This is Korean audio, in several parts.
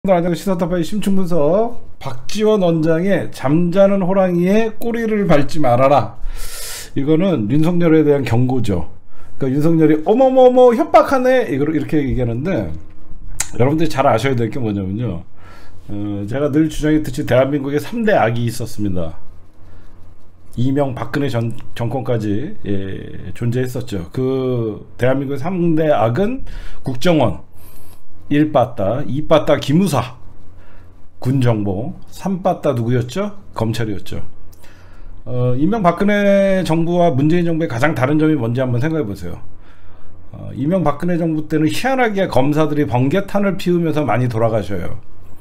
안녕. 시사타파의 심층분석. 박지원 원장의 잠자는 호랑이의 꼬리를 밟지 말아라. 이거는 윤석열에 대한 경고죠. 그러니까 윤석열이 어머머머 협박하네 이렇게 얘기하는데, 여러분들이 잘 아셔야 될 게 뭐냐면요, 제가 늘 주장했듯이 대한민국에 3대 악이 있었습니다. 이명박근혜 정권까지 존재했었죠. 그 대한민국의 3대 악은 국정원, 1빠따, 2빠따 기무사, 군정보, 3빠따 누구였죠? 검찰이었죠. 이명박근혜 정부와 문재인 정부의 가장 다른 점이 뭔지 한번 생각해 보세요. 이명박근혜 정부 때는 희한하게 검사들이 번개탄을 피우면서 많이 돌아가셔요.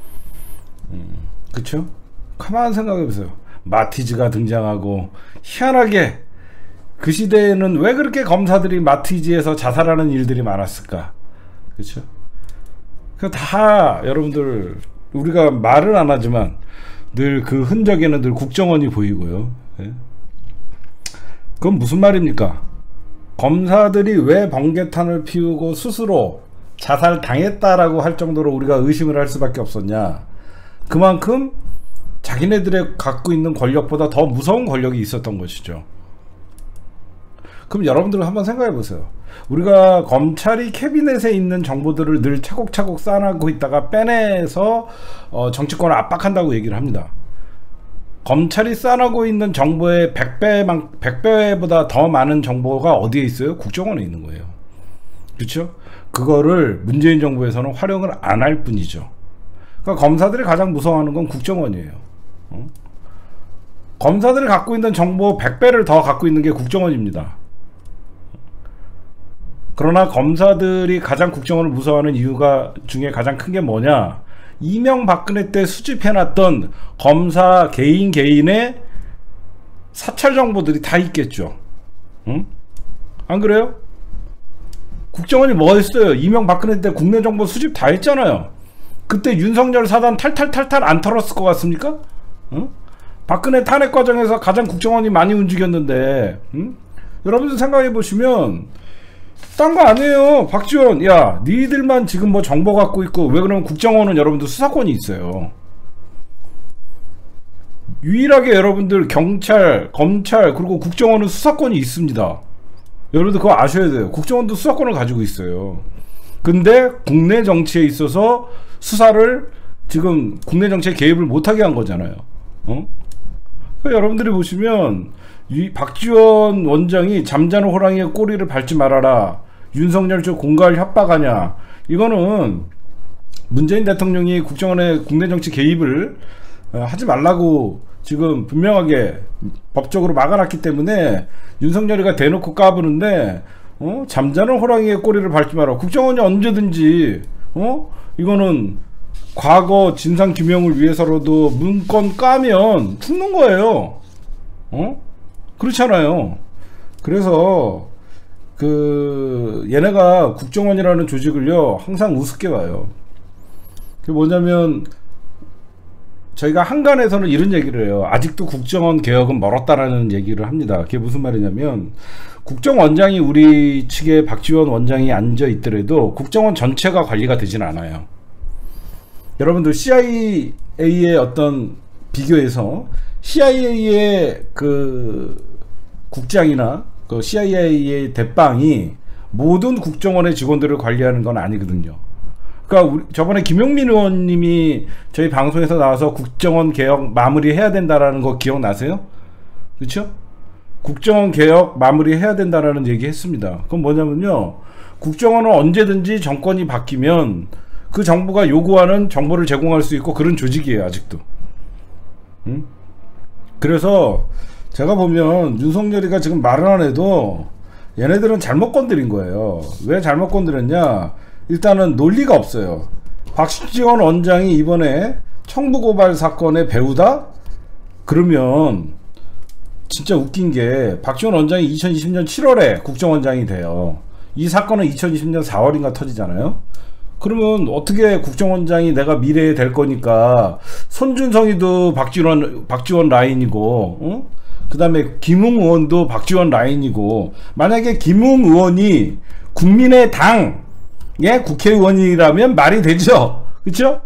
그쵸? 가만 생각해 보세요. 마티즈가 등장하고, 희한하게 그 시대에는 왜 그렇게 검사들이 마티즈에서 자살하는 일들이 많았을까? 그쵸? 그 다 여러분들, 우리가 말은 안 하지만 늘 그 흔적에는 늘 국정원이 보이고요. 예? 그건 무슨 말입니까? 검사들이 왜 번개탄을 피우고 스스로 자살당했다라고 할 정도로 우리가 의심을 할 수밖에 없었냐? 그만큼 자기네들의 갖고 있는 권력보다 더 무서운 권력이 있었던 것이죠. 그럼 여러분들 한번 생각해 보세요. 우리가 검찰이 캐비넷에 있는 정보들을 늘 차곡차곡 쌓아놓고 있다가 빼내서 정치권을 압박한다고 얘기를 합니다. 검찰이 쌓아놓고 있는 정보의 100배보다 더 많은 정보가 어디에 있어요? 국정원에 있는 거예요. 그렇죠? 그거를 문재인 정부에서는 활용을 안 할 뿐이죠. 그러니까 검사들이 가장 무서워하는 건 국정원이에요. 검사들이 갖고 있는 정보 100배를 더 갖고 있는 게 국정원입니다. 그러나 검사들이 가장 국정원을 무서워하는 이유가 중에 가장 큰 게 뭐냐? 이명박근혜 때 수집해놨던 검사 개인의 사찰 정보들이 다 있겠죠. 응? 안 그래요? 국정원이 뭐 했어요? 이명박근혜 때 국내 정보 수집 다 했잖아요. 그때 윤석열 사단 탈탈 안 털었을 것 같습니까? 응? 박근혜 탄핵 과정에서 가장 국정원이 많이 움직였는데, 응? 여러분들 생각해 보시면 딴 거 아니에요. 박지원, 야, 니들만 지금 뭐 정보 갖고 있고, 왜 그러면 국정원은 여러분들 수사권이 있어요. 유일하게 여러분들 경찰, 검찰, 그리고 국정원은 수사권이 있습니다. 여러분들 그거 아셔야 돼요. 국정원도 수사권을 가지고 있어요. 근데 국내 정치에 있어서 수사를 지금 국내 정치에 개입을 못하게 한 거잖아요. 그러니까 여러분들이 보시면 이 박지원 원장이 잠자는 호랑이의 꼬리를 밟지 말아라, 윤석열 쪽 공갈 협박하냐, 이거는 문재인 대통령이 국정원의 국내 정치 개입을 하지 말라고 지금 분명하게 법적으로 막아놨기 때문에 윤석열이가 대놓고 까부는데, 잠자는 호랑이의 꼬리를 밟지 마라. 국정원이 언제든지 이거는 과거 진상규명을 위해서라도 문건 까면 죽는 거예요. 그렇잖아요. 그래서 얘네가 국정원이라는 조직을요 항상 우습게 봐요. 그게 뭐냐면, 저희가 한간에서는 이런 얘기를 해요. 아직도 국정원 개혁은 멀었다라는 얘기를 합니다. 그게 무슨 말이냐면, 국정원장이 우리 측에 박지원 원장이 앉아 있더라도 국정원 전체가 관리가 되진 않아요. 여러분들 CIA의 어떤 비교에서 CIA의 그 국장이나 그 CIA의 대빵이 모든 국정원의 직원들을 관리하는 건 아니거든요. 그러니까 저번에 김용민 의원님이 저희 방송에서 나와서 국정원 개혁 마무리해야 된다라는 거 기억나세요? 그렇죠? 국정원 개혁 마무리해야 된다라는 얘기 했습니다. 그건 뭐냐면요, 국정원은 언제든지 정권이 바뀌면 그 정부가 요구하는 정보를 제공할 수 있고 그런 조직이에요, 아직도. 그래서 제가 보면 윤석열이가 지금 말을 안 해도 얘네들은 잘못 건드린 거예요. 왜 잘못 건드렸냐? 일단은 논리가 없어요. 박지원 원장이 이번에 청부고발 사건의 배우다? 그러면 진짜 웃긴 게, 박지원 원장이 2020년 7월에 국정원장이 돼요. 이 사건은 2020년 4월인가 터지잖아요. 그러면 어떻게 국정원장이 내가 미래에 될 거니까, 손준성이도 박지원 라인이고, 그 다음에 김웅 의원도 박지원 라인이고, 만약에 김웅 의원이 국민의당의 국회의원이라면 말이 되죠. 그쵸?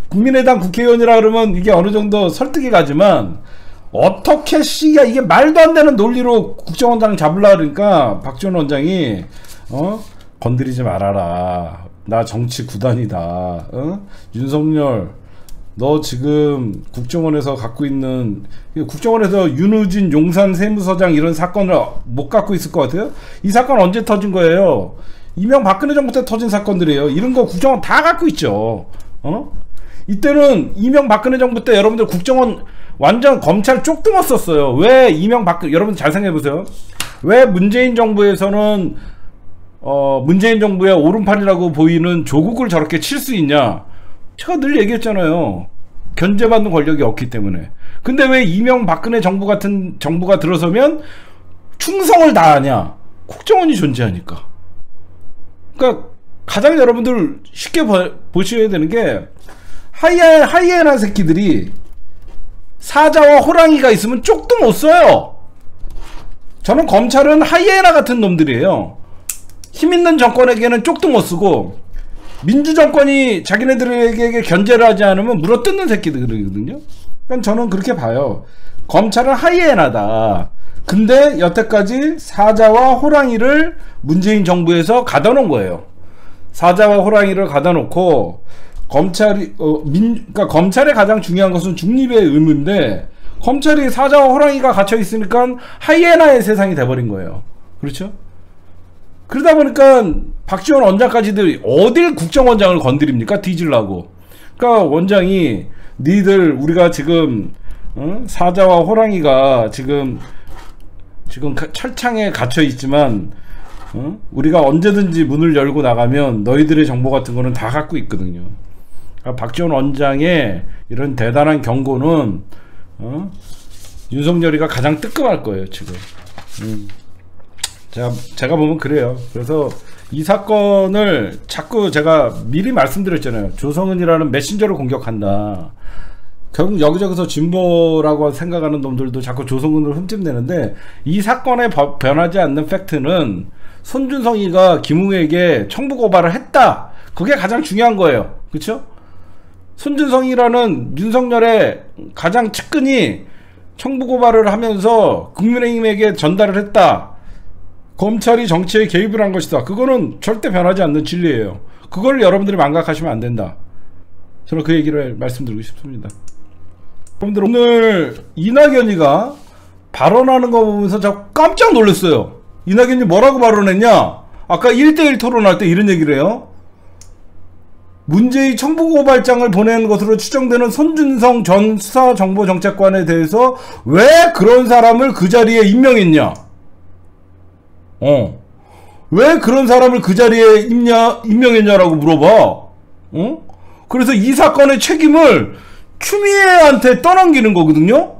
국민의당 국회의원이라 그러면 이게 어느 정도 설득이 가지만 어떻게 씨가 이게 말도 안 되는 논리로 국정원장 잡으려 그러니까 박지원 원장이 건드리지 말아라. 나 정치 구단이다. 윤석열 너 지금 국정원에서 갖고 있는 국정원에서 윤우진 용산 세무서장 이런 사건을 못 갖고 있을 것 같아요? 이 사건 언제 터진 거예요? 이명박근혜 정부 때 터진 사건들이에요. 이런 거 국정원 다 갖고 있죠. 이때는 이명박근혜 정부 때 여러분들 국정원 완전 검찰 쪽등었었어요. 왜 이명박근혜 여러분 잘 생각해보세요. 왜 문재인 정부에서는 문재인 정부의 오른팔이라고 보이는 조국을 저렇게 칠 수 있냐? 제가 늘 얘기했잖아요. 견제받는 권력이 없기 때문에. 근데 왜 이명박근혜 정부 같은 정부가 들어서면 충성을 다하냐? 국정원이 존재하니까. 그러니까 가장 여러분들 쉽게 보셔야 되는 게 하이에나 새끼들이 사자와 호랑이가 있으면 쪽도 못 써요. 저는 검찰은 하이에나 같은 놈들이에요. 힘있는 정권에게는 쪽도 못 쓰고 민주정권이 자기네들에게 견제를 하지 않으면 물어뜯는 새끼들이거든요. 그러니까 저는 그렇게 봐요. 검찰은 하이에나다. 근데 여태까지 사자와 호랑이를 문재인 정부에서 가다 놓은 거예요. 사자와 호랑이를 가다 놓고 검찰이 그러니까 검찰의 가장 중요한 것은 중립의 의무인데 검찰이 사자와 호랑이가 갇혀 있으니까 하이에나의 세상이 돼버린 거예요. 그렇죠? 그러다 보니까 박지원 원장까지도 어딜 국정원장을 건드립니까? 뒤질라고. 그러니까 원장이 니들 우리가 지금 사자와 호랑이가 지금 철창에 갇혀 있지만 우리가 언제든지 문을 열고 나가면 너희들의 정보 같은 거는 다 갖고 있거든요. 그러니까 박지원 원장의 이런 대단한 경고는 윤석열이가 가장 뜨끔할 거예요 지금. 제가 보면 그래요. 그래서 이 사건을 자꾸 제가 미리 말씀드렸잖아요. 조성은이라는 메신저를 공격한다. 결국 여기저기서 진보라고 생각하는 놈들도 자꾸 조성은을 흠집내는데 이 사건에 변하지 않는 팩트는 손준성이가 김웅에게 청부 고발을 했다. 그게 가장 중요한 거예요. 그렇죠? 손준성이라는 윤석열의 가장 측근이 청부 고발을 하면서 국민의힘에게 전달을 했다. 검찰이 정치에 개입을 한 것이다. 그거는 절대 변하지 않는 진리예요. 그걸 여러분들이 망각하시면 안 된다. 저는 그 얘기를 말씀드리고 싶습니다. 여러분들 오늘 이낙연이가 발언하는 거 보면서 저 깜짝 놀랐어요. 이낙연이 뭐라고 발언했냐? 아까 1대1 토론할 때 이런 얘기를 해요. 문재인 청부고발장을 보낸 것으로 추정되는 손준성 전 수사정보정책관에 대해서 왜 그런 사람을 그 자리에 임명했냐? 왜 그런 사람을 그 자리에 임명했냐라고 물어봐. 그래서 이 사건의 책임을 추미애한테 떠넘기는 거거든요.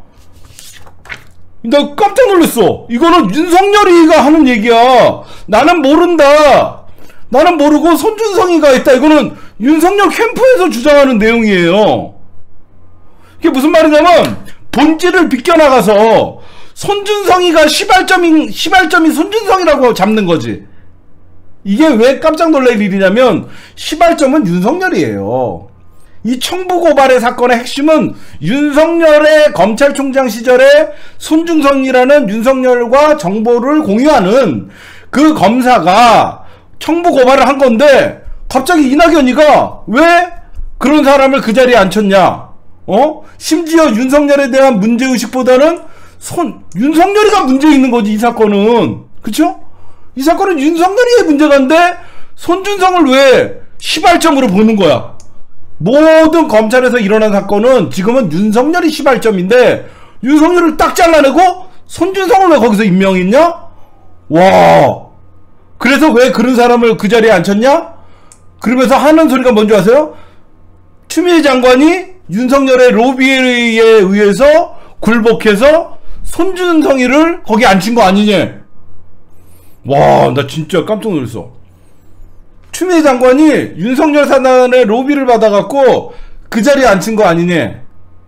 나 깜짝 놀랐어. 이거는 윤석열이가 하는 얘기야. 나는 모른다. 나는 모르고 손준성이가 했다. 이거는 윤석열 캠프에서 주장하는 내용이에요. 이게 무슨 말이냐면 본질을 비껴나가서 손준성이가 시발점이 손준성이라고 잡는 거지. 이게 왜 깜짝 놀랄 일이냐면 시발점은 윤석열이에요. 이 청부고발의 사건의 핵심은 윤석열의 검찰총장 시절에 손준성이라는 윤석열과 정보를 공유하는 그 검사가 청부고발을 한 건데 갑자기 이낙연이가 왜 그런 사람을 그 자리에 앉혔냐? 심지어 윤석열에 대한 문제의식보다는 윤석열이가 문제 있는 거지, 이 사건은. 그쵸? 이 사건은 윤석열이의 문제가인데 손준성을 왜 시발점으로 보는 거야? 모든 검찰에서 일어난 사건은 지금은 윤석열이 시발점인데 윤석열을 딱 잘라내고 손준성을 왜 거기서 임명했냐? 와, 그래서 왜 그런 사람을 그 자리에 앉혔냐? 그러면서 하는 소리가 뭔지 아세요? 추미애 장관이 윤석열의 로비에 의해서 굴복해서 손준성이를 거기 앉힌 거 아니냐? 와, 나 진짜 깜짝 놀랐어. 추미애 장관이 윤석열 사단의 로비를 받아갖고 그 자리에 앉힌 거 아니냐?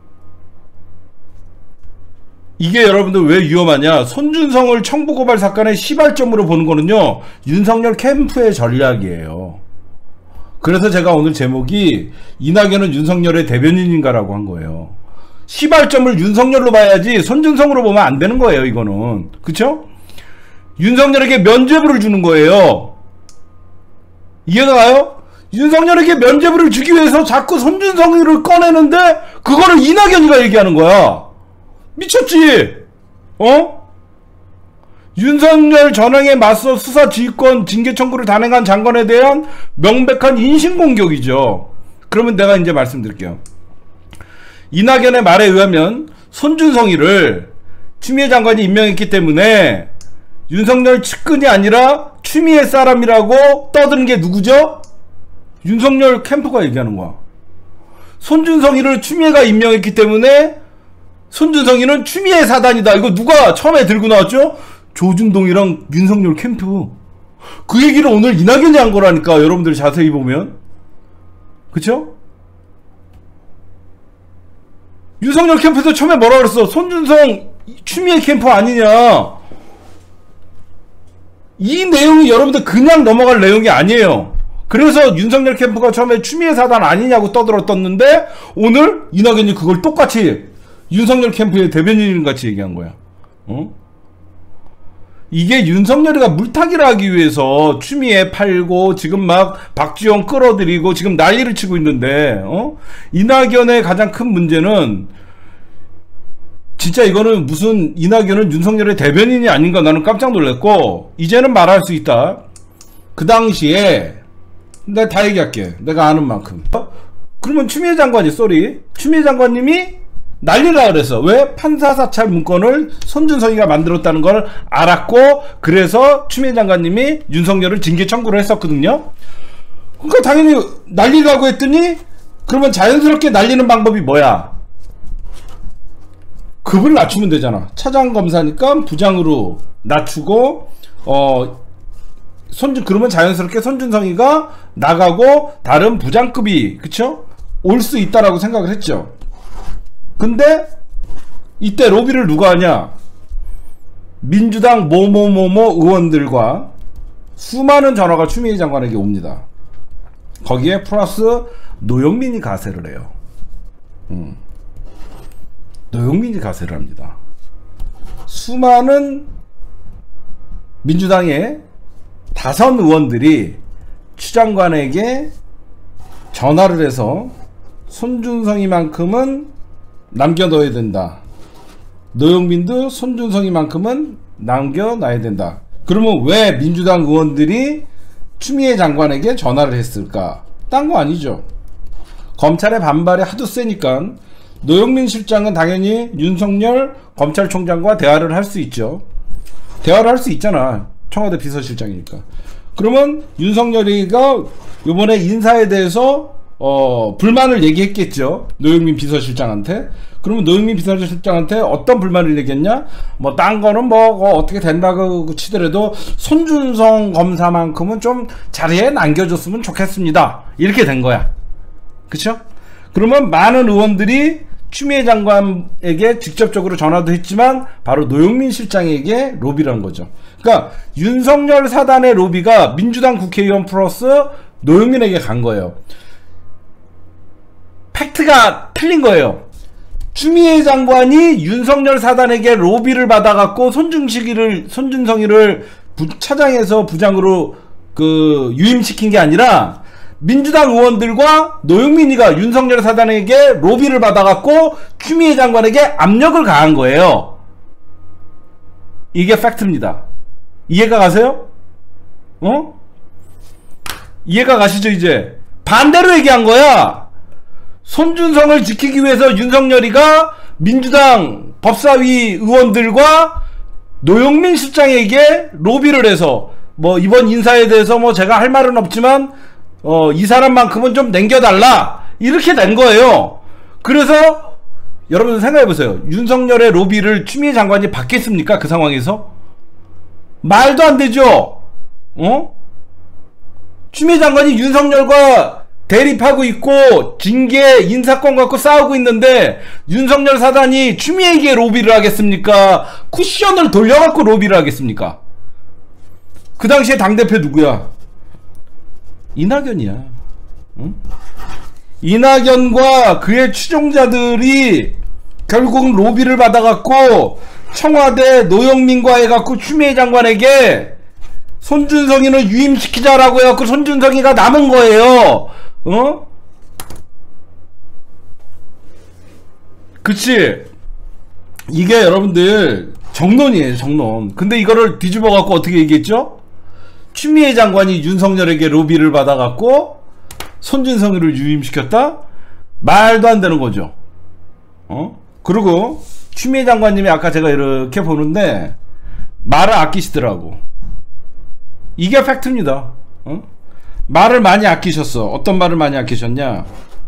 이게 여러분들 왜 위험하냐? 손준성을 청부고발 사건의 시발점으로 보는 거는요, 윤석열 캠프의 전략이에요. 그래서 제가 오늘 제목이 이낙연은 윤석열의 대변인인가라고 한 거예요. 시발점을 윤석열로 봐야지 손준성으로 보면 안 되는 거예요, 이거는. 그쵸? 윤석열에게 면죄부를 주는 거예요. 이해가 가요? 윤석열에게 면죄부를 주기 위해서 자꾸 손준성이를 꺼내는데 그거를 이낙연이가 얘기하는 거야. 미쳤지? 어? 윤석열 전횡에 맞서 수사 지휘권 징계 청구를 단행한 장관에 대한 명백한 인신공격이죠. 그러면 내가 이제 말씀드릴게요. 이낙연의 말에 의하면 손준성이를 추미애 장관이 임명했기 때문에 윤석열 측근이 아니라 추미애 사람이라고 떠드는 게 누구죠? 윤석열 캠프가 얘기하는 거야. 손준성이를 추미애가 임명했기 때문에 손준성이는 추미애 사단이다. 이거 누가 처음에 들고 나왔죠? 조중동이랑 윤석열 캠프. 그 얘기를 오늘 이낙연이 한 거라니까. 여러분들 자세히 보면. 그쵸? 윤석열 캠프에서 처음에 뭐라 그랬어? 손준성 추미애 캠프 아니냐. 이 내용이 여러분들 그냥 넘어갈 내용이 아니에요. 그래서 윤석열 캠프가 처음에 추미애 사단 아니냐고 떠들었었는데 오늘 이낙연이 그걸 똑같이 윤석열 캠프의 대변인 같이 얘기한 거야. 어? 이게 윤석열이가 물타기를 하기 위해서 추미애 팔고 지금 막 박지원 끌어들이고 지금 난리를 치고 있는데 이낙연의 가장 큰 문제는 진짜 이거는 무슨 이낙연은 윤석열의 대변인이 아닌가 나는 깜짝 놀랐고 이제는 말할 수 있다. 그 당시에 내가 다 얘기할게. 내가 아는 만큼. 그러면 추미애 장관이 추미애 장관님이 난리라 그랬어. 왜? 판사 사찰 문건을 손준성이가 만들었다는 걸 알았고 그래서 추미애 장관님이 윤석열을 징계 청구를 했었거든요. 그러니까 당연히 난리라고 했더니 그러면 자연스럽게 날리는 방법이 뭐야? 급을 낮추면 되잖아. 차장검사니까 부장으로 낮추고 그러면 자연스럽게 손준성이가 나가고 다른 부장급이 그쵸? 올 수 있다라고 생각을 했죠. 근데 이때 로비를 누가 하냐? 민주당 뭐뭐뭐뭐 의원들과 수많은 전화가 추미애 장관에게 옵니다. 거기에 플러스 노영민이 가세를 해요. 노영민이 가세를 합니다. 수많은 민주당의 다선 의원들이 추 장관에게 전화를 해서 손준성이만큼은 남겨둬야 된다. 노영민도 손준성이만큼은 남겨놔야 된다. 그러면 왜 민주당 의원들이 추미애 장관에게 전화를 했을까? 딴 거 아니죠. 검찰의 반발이 하도 세니까 노영민 실장은 당연히 윤석열 검찰총장과 대화를 할 수 있죠. 대화를 할 수 있잖아. 청와대 비서실장이니까. 그러면 윤석열이가 요번에 인사에 대해서 불만을 얘기했겠죠. 노영민 비서실장한테. 그러면 노영민 비서실장한테 어떤 불만을 얘기했냐? 뭐 딴 거는 뭐 어떻게 된다고 치더라도 손준성 검사만큼은 좀 자리에 남겨줬으면 좋겠습니다. 이렇게 된 거야. 그쵸? 그러면 많은 의원들이 추미애 장관에게 직접적으로 전화도 했지만 바로 노영민 실장에게 로비를 한 거죠. 그러니까 윤석열 사단의 로비가 민주당 국회의원 플러스 노영민에게 간 거예요. 팩트가 틀린 거예요. 추미애 장관이 윤석열 사단에게 로비를 받아갖고 손준성이를 차장에서 부장으로 유임시킨 게 아니라 민주당 의원들과 노영민이가 윤석열 사단에게 로비를 받아갖고 추미애 장관에게 압력을 가한 거예요. 이게 팩트입니다. 이해가 가세요? 이해가 가시죠? 이제 반대로 얘기한 거야. 손준성을 지키기 위해서 윤석열이가 민주당 법사위 의원들과 노영민 실장에게 로비를 해서 뭐 이번 인사에 대해서 뭐 제가 할 말은 없지만 이 사람만큼은 좀 남겨달라 이렇게 된 거예요. 그래서 여러분 생각해보세요. 윤석열의 로비를 추미애 장관이 받겠습니까? 그 상황에서? 말도 안 되죠. 추미애 장관이 윤석열과 대립하고 있고 징계 인사권 갖고 싸우고 있는데 윤석열 사단이 추미애에게 로비를 하겠습니까? 쿠션을 돌려갖고 로비를 하겠습니까? 그 당시에 당대표 누구야? 이낙연이야. 응? 이낙연과 그의 추종자들이 결국은 로비를 받아갖고 청와대 노영민과 해갖고 추미애 장관에게 손준성이는 유임시키자라고 해갖고 손준성이가 남은 거예요. 어? 그치? 이게 여러분들 정론이에요, 정론. 근데 이거를 뒤집어갖고 어떻게 얘기했죠? 추미애 장관이 윤석열에게 로비를 받아갖고 손준성이를 유임시켰다? 말도 안 되는 거죠. 그리고 추미애 장관님이 아까 제가 이렇게 보는데 말을 아끼시더라고. 이게 팩트입니다. 말을 많이 아끼셨어. 어떤 말을 많이 아끼셨냐?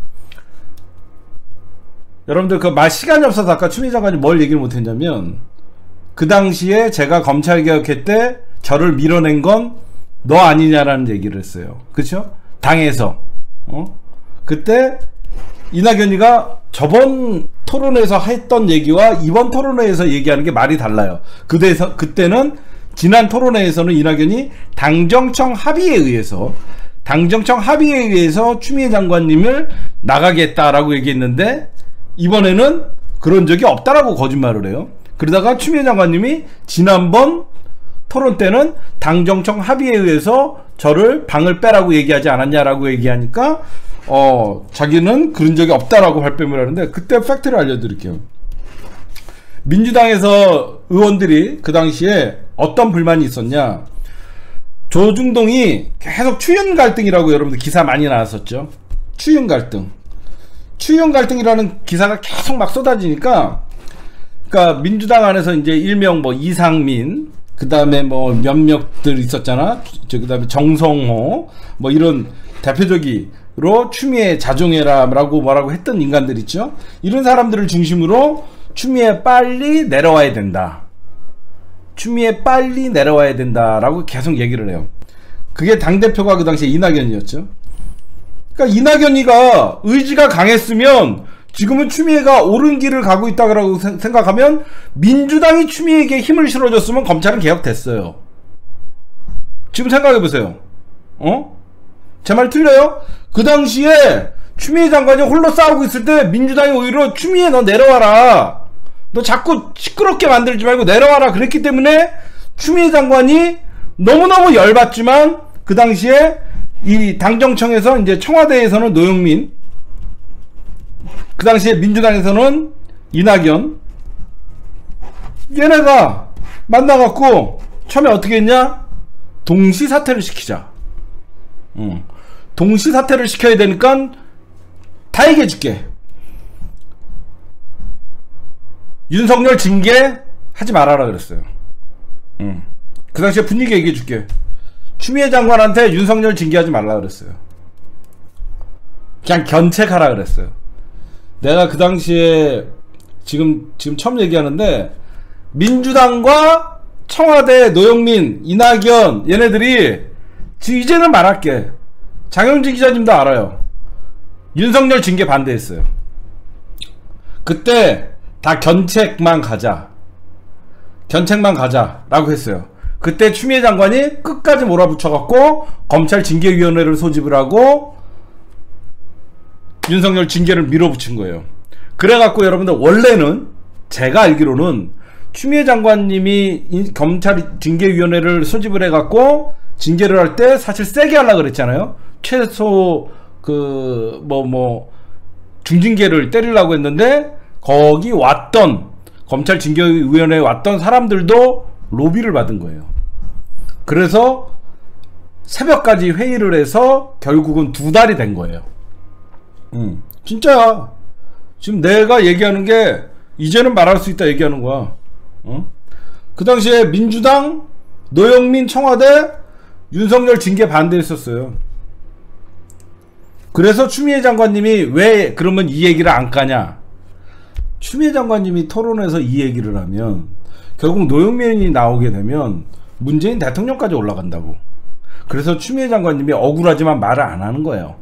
여러분들 그 말 시간이 없어서 아까 추미애 장관이 뭘 얘기를 못했냐면, 그 당시에 제가 검찰개혁할 때 저를 밀어낸 건 너 아니냐라는 얘기를 했어요. 그쵸? 당에서. 그때 이낙연이가 저번 토론회에서 했던 얘기와 이번 토론회에서 얘기하는 게 말이 달라요. 그때는 지난 토론회에서는 이낙연이 당정청 합의에 의해서 추미애 장관님을 나가겠다라고 얘기했는데, 이번에는 그런 적이 없다라고 거짓말을 해요. 그러다가 추미애 장관님이 지난번 토론 때는 당정청 합의에 의해서 저를 방을 빼라고 얘기하지 않았냐라고 얘기하니까 자기는 그런 적이 없다라고 발뺌을 하는데, 그때 팩트를 알려드릴게요. 민주당에서 의원들이 그 당시에 어떤 불만이 있었냐? 조중동이 계속 추윤 갈등이라고 여러분들 기사 많이 나왔었죠. 추윤 갈등이라는 기사가 계속 막 쏟아지니까, 그러니까 민주당 안에서 이제 일명 뭐 이상민, 그 다음에 뭐 몇몇들 있었잖아. 그 다음에 정성호, 뭐 이런 대표적으로 추미애 자중해라라고 뭐라고 했던 인간들 있죠. 이런 사람들을 중심으로 추미애 빨리 내려와야 된다. 추미애 빨리 내려와야 된다라고 계속 얘기를 해요. 그게 당대표가 그 당시에 이낙연이었죠. 그러니까 이낙연이가 의지가 강했으면 지금은 추미애가 옳은 길을 가고 있다고 생각하면 민주당이 추미애에게 힘을 실어줬으면 검찰은 개혁됐어요. 지금 생각해보세요. 제 말 틀려요? 그 당시에 추미애 장관이 홀로 싸우고 있을 때 민주당이 오히려 추미애 너 내려와라, 너 자꾸 시끄럽게 만들지 말고 내려와라 그랬기 때문에 추미애 장관이 너무너무 열받지만, 그 당시에 이 당정청에서 이제 청와대에서는 노영민, 그 당시에 민주당에서는 이낙연, 얘네가 만나갖고 처음에 어떻게 했냐? 동시 사퇴를 시키자. 동시 사퇴를 시켜야 되니까 다 얘기해줄게. 윤석열 징계 하지 말아라 그랬어요. 그 당시에 분위기 얘기해줄게. 추미애 장관한테 윤석열 징계하지 말라 그랬어요. 그냥 견책하라 그랬어요. 내가 그 당시에 지금 처음 얘기하는데, 민주당과 청와대 노영민, 이낙연 얘네들이 지금 이제는 말할게. 장영진 기자님도 알아요. 윤석열 징계 반대했어요. 그때 다 견책만 가자라고 했어요. 그때 추미애 장관이 끝까지 몰아붙여갖고 검찰 징계위원회를 소집을 하고 윤석열 징계를 밀어붙인 거예요. 그래갖고 여러분들, 원래는 제가 알기로는 추미애 장관님이 검찰 징계위원회를 소집을 해갖고 징계를 할 때 사실 세게 하려고 그랬잖아요. 최소 중징계를 때리려고 했는데, 거기 왔던 검찰 징계위원회에 왔던 사람들도 로비를 받은 거예요. 그래서 새벽까지 회의를 해서 결국은 2달이 된 거예요. 진짜야. 지금 내가 얘기하는 게 이제는 말할 수 있다 얘기하는 거야. 그 당시에 민주당, 노영민, 청와대, 윤석열 징계 반대했었어요. 그래서 추미애 장관님이 왜 그러면 이 얘기를 안 까냐? 추미애 장관님이 토론에서 이 얘기를 하면 결국 노영민이 나오게 되면 문재인 대통령까지 올라간다고. 그래서 추미애 장관님이 억울하지만 말을 안 하는 거예요.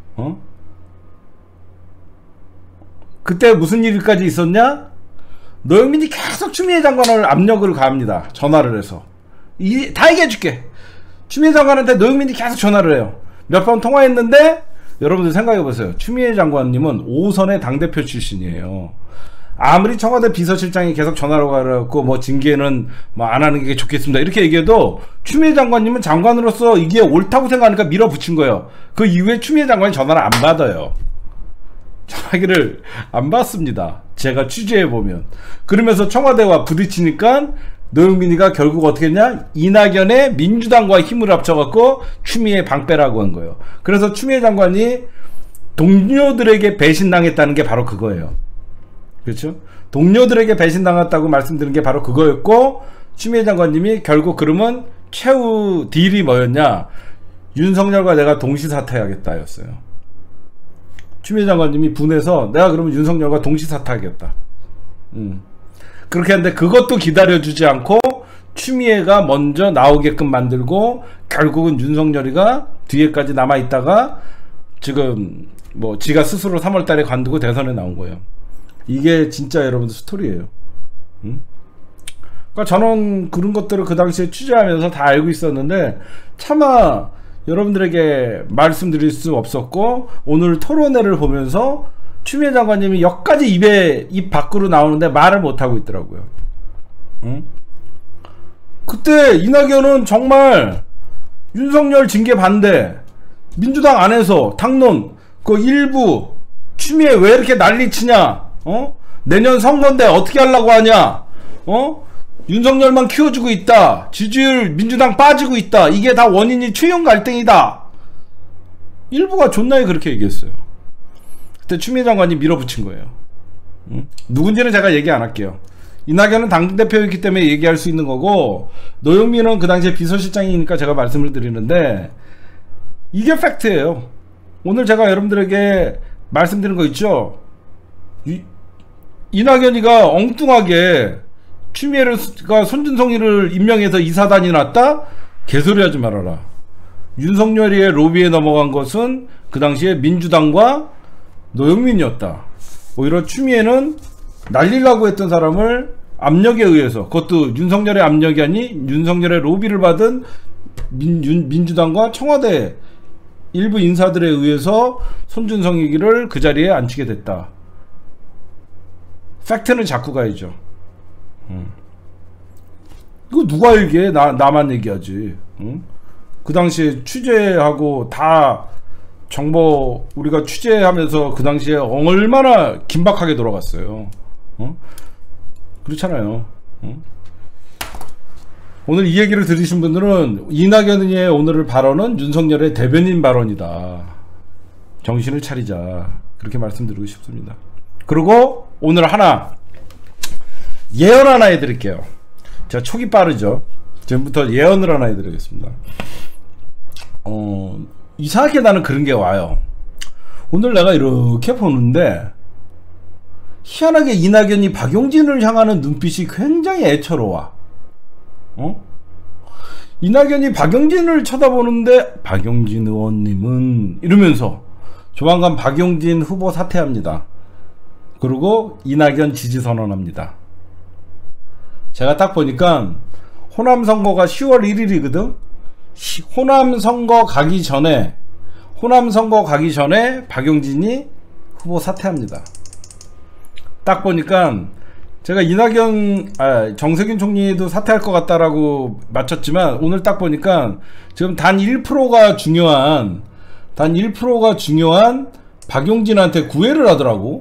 그때 무슨 일까지 있었냐? 노영민이 계속 추미애 장관을 압력을 가합니다. 전화를 해서. 다 얘기해줄게. 추미애 장관한테 노영민이 계속 전화를 해요. 몇 번 통화했는데 여러분들 생각해보세요. 추미애 장관님은 5선의 당대표 출신이에요. 아무리 청와대 비서실장이 계속 전화로 가라고 뭐 징계는 뭐 안 하는 게 좋겠습니다 이렇게 얘기해도 추미애 장관님은 장관으로서 이게 옳다고 생각하니까 밀어붙인 거예요. 그 이후에 추미애 장관이 전화를 안 받아요. 전화기를 안 받습니다. 제가 취재해보면. 그러면서 청와대와 부딪히니까 노영민이가 결국 어떻게 했냐, 이낙연의 민주당과 힘을 합쳐갖고 추미애 방패라고 한 거예요. 그래서 추미애 장관이 동료들에게 배신당했다는 게 바로 그거예요. 그렇죠? 동료들에게 배신당했다고 말씀드린 게 바로 그거였고, 추미애 장관님이 결국 그러면 최후 딜이 뭐였냐, 윤석열과 내가 동시 사퇴하겠다 였어요. 추미애 장관님이 분해서 내가 그러면 윤석열과 동시 사퇴하겠다. 그렇게 하는데 그것도 기다려주지 않고 추미애가 먼저 나오게끔 만들고, 결국은 윤석열이가 뒤에까지 남아있다가 지금 뭐 지가 스스로 3월달에 관두고 대선에 나온 거예요. 이게 진짜 여러분들 스토리예요. 그러니까 저는 그런 것들을 그 당시에 취재하면서 다 알고 있었는데 차마 여러분들에게 말씀드릴 수 없었고, 오늘 토론회를 보면서 추미애 장관님이 여기까지 입 밖으로 나오는데 말을 못하고 있더라고요. 그때 이낙연은 정말 윤석열 징계 반대, 민주당 안에서 당론 그 일부 추미애 왜 이렇게 난리치냐, 내년 선거인데 어떻게 하려고 하냐, 윤석열만 키워주고 있다, 지지율 민주당 빠지고 있다, 이게 다 원인이 최영 갈등이다, 일부가 존나게 그렇게 얘기했어요. 그때 추미애 장관이 밀어붙인 거예요. 누군지는 제가 얘기 안 할게요. 이낙연은 당대표였기 때문에 얘기할 수 있는 거고, 노영민은 그 당시에 비서실장이니까 제가 말씀을 드리는데, 이게 팩트예요. 오늘 제가 여러분들에게 말씀드린 거 있죠. 이낙연이가 엉뚱하게 추미애가 손준성이를 임명해서 이사단이 났다? 개소리 하지 말아라. 윤석열이의 로비에 넘어간 것은 그 당시에 민주당과 노영민이었다. 오히려 추미애는 날리려고 했던 사람을 압력에 의해서, 그것도 윤석열의 압력이 아닌 윤석열의 로비를 받은 민주당과 청와대 일부 인사들에 의해서 손준성이를 그 자리에 앉히게 됐다. 팩트는 자꾸 가야죠. 이거 누가 얘기해? 나만 얘기하지. 그 당시에 취재하고 다 정보 우리가 취재하면서 그 당시에 얼마나 긴박하게 돌아갔어요. 그렇잖아요. 오늘 이 얘기를 들으신 분들은 이낙연의 오늘의 발언은 윤석열의 대변인 발언이다, 정신을 차리자, 그렇게 말씀드리고 싶습니다. 그리고 오늘 하나 예언 하나 해드릴게요. 제가 촉이 빠르죠. 지금부터 예언을 하나 해드리겠습니다. 이상하게 나는 그런 게 와요. 오늘 내가 이렇게 보는데 희한하게 이낙연이 박용진을 향하는 눈빛이 굉장히 애처로워. 이낙연이 박용진을 쳐다보는데 박용진 의원님은 이러면서 조만간 박용진 후보 사퇴합니다. 그리고 이낙연 지지 선언합니다. 제가 딱 보니까 호남 선거가 10월 1일이거든. 호남 선거 가기 전에 박용진이 후보 사퇴합니다. 딱 보니까 제가 정세균 총리도 사퇴할 것 같다라고 맞췄지만, 오늘 딱 보니까 지금 단 1%가 중요한 박용진한테 구애를 하더라고.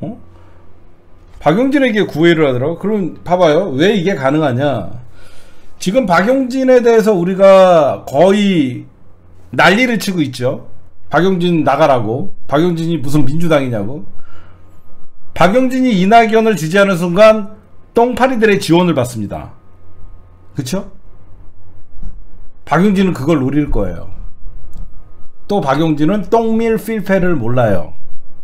박용진에게 구애를 하더라고. 그럼 봐봐요. 왜 이게 가능하냐. 지금 박용진에 대해서 우리가 거의 난리를 치고 있죠. 박용진 나가라고. 박용진이 무슨 민주당이냐고. 박용진이 이낙연을 지지하는 순간 똥파리들의 지원을 받습니다. 그쵸? 박용진은 그걸 노릴 거예요. 또 박용진은 똥밀 필패를 몰라요.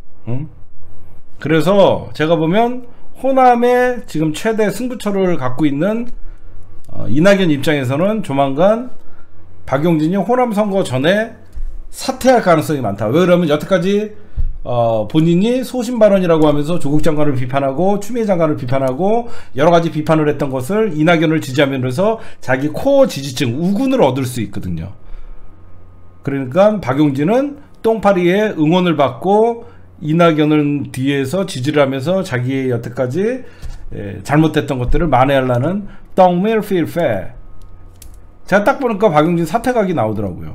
그래서 제가 보면 호남의 지금 최대 승부처를 갖고 있는 이낙연 입장에서는 조만간 박용진이 호남 선거 전에 사퇴할 가능성이 많다. 왜 그러면 여태까지 본인이 소신 발언이라고 하면서 조국 장관을 비판하고 추미애 장관을 비판하고 여러가지 비판을 했던 것을 이낙연을 지지하면서 자기 코어 지지층 우군을 얻을 수 있거든요. 그러니까 박용진은 똥파리의 응원을 받고 이낙연을 뒤에서 지지를 하면서 자기의 여태까지 잘못됐던 것들을 만회하려는 똥밀 필페. 제가 딱 보니까 박용진 사퇴각이 나오더라고요.